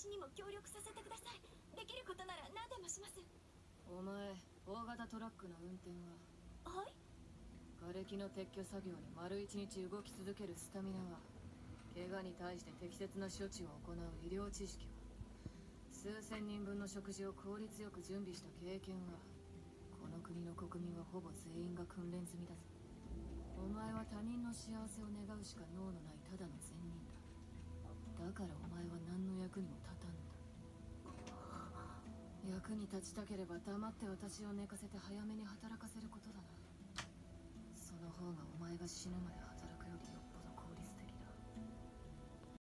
私にも協力させてください。できることなら何でもします。 お前、大型トラックの運転は？ はい。 瓦礫の撤去作業に丸一日動き続けるスタミナは、怪我に対して適切な処置を行う医療知識は、数千人分の食事を効率よく準備した経験は、この国の国民はほぼ全員が訓練済みだぞ。お前は他人の幸せを願うしか能のないただの善人だ。だからお前は何の役にも立たんのだ。役に立ちたければ黙って私を寝かせて早めに働かせることだな。その方がお前が死ぬまで